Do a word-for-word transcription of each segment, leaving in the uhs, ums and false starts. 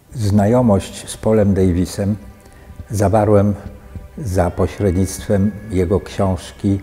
Znajomość z Paulem Davisem zawarłem za pośrednictwem jego książki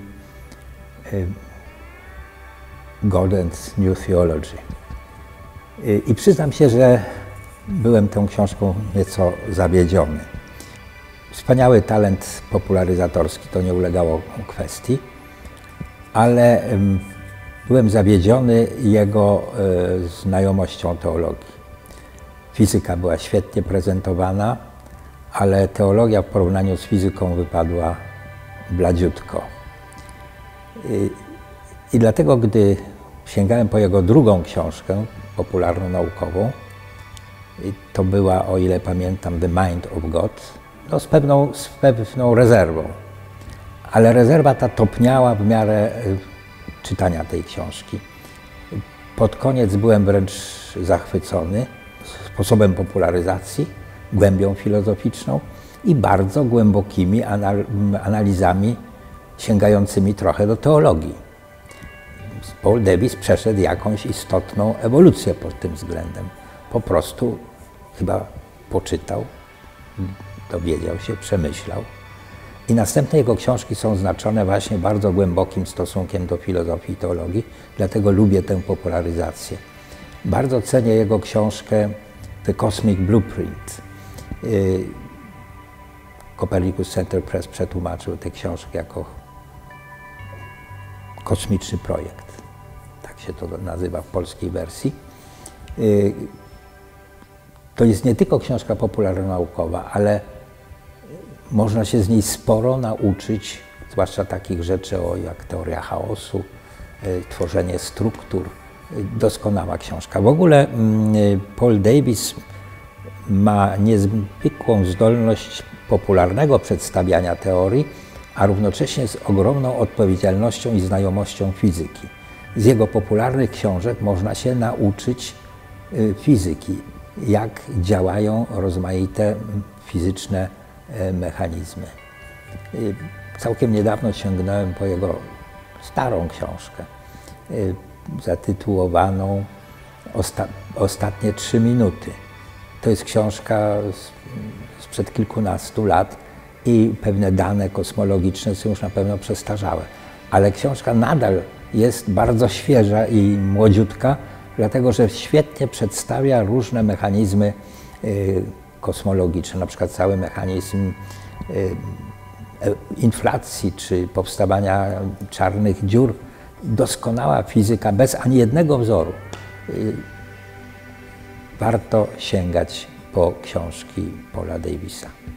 God and New Theology. I przyznam się, że byłem tą książką nieco zawiedziony. Wspaniały talent popularyzatorski, to nie ulegało kwestii, ale byłem zawiedziony jego znajomością teologii. Fizyka była świetnie prezentowana, ale teologia w porównaniu z fizyką wypadła bladziutko. I, i dlatego, gdy sięgałem po jego drugą książkę, popularno-naukową, to była, o ile pamiętam, The Mind of God, no z, pewną, z pewną rezerwą. Ale rezerwa ta topniała w miarę czytania tej książki. Pod koniec byłem wręcz zachwycony sposobem popularyzacji, głębią filozoficzną i bardzo głębokimi analizami sięgającymi trochę do teologii. Paul Davis przeszedł jakąś istotną ewolucję pod tym względem. Po prostu chyba poczytał, dowiedział się, przemyślał. I następne jego książki są znaczone właśnie bardzo głębokim stosunkiem do filozofii i teologii, dlatego lubię tę popularyzację. Bardzo cenię jego książkę The Cosmic Blueprint. Copernicus Center Press przetłumaczył tę książkę jako kosmiczny projekt. Tak się to nazywa w polskiej wersji. To jest nie tylko książka popularno-naukowa, ale można się z niej sporo nauczyć, zwłaszcza takich rzeczy o, jak teoria chaosu, tworzenie struktur. Doskonała książka. W ogóle Paul Davis ma niezwykłą zdolność popularnego przedstawiania teorii, a równocześnie z ogromną odpowiedzialnością i znajomością fizyki. Z jego popularnych książek można się nauczyć fizyki, jak działają rozmaite fizyczne mechanizmy. Całkiem niedawno sięgnąłem po jego starą książkę zatytułowaną Osta Ostatnie trzy minuty. To jest książka sprzed kilkunastu lat i pewne dane kosmologiczne są już na pewno przestarzałe. Ale książka nadal jest bardzo świeża i młodziutka, dlatego że świetnie przedstawia różne mechanizmy y, kosmologiczne, na przykład cały mechanizm y, inflacji czy powstawania czarnych dziur. Doskonała fizyka, bez ani jednego wzoru. Warto sięgać po książki Paula Davisa.